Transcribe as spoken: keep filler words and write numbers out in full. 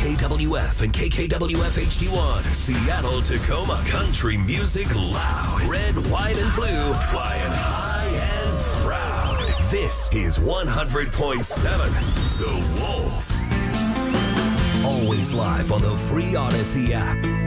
K W F and K K W F H D one, Seattle, Tacoma. Country music loud. Red, white, and blue, flying high and proud. This is one hundred point seven The Wolf. Always live on the free Odyssey app.